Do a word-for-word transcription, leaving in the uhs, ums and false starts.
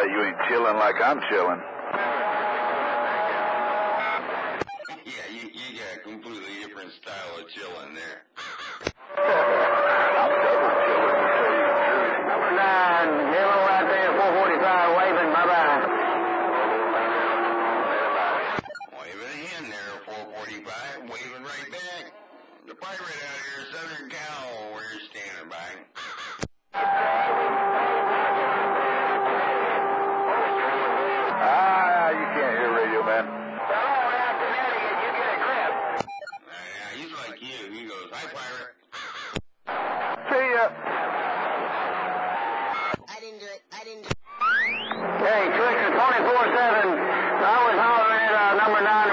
bet you ain't chilling like I'm chilling. Yeah, you, you got a completely different style of chilling there. I'm double chilling, to tell you the truth. Number nine, yellow right there, four forty-five, waving, bye-bye. Waving again there, four forty-five, waving right back. The pirate out here, Southern Cal, where you're standing by. Ah, you can't hear Radio Man. Uh, he's like you. He goes, hi, pirate. See ya. I didn't do it. I didn't do it. Hey, Twister twenty-four seven, I was hollering at uh, number nine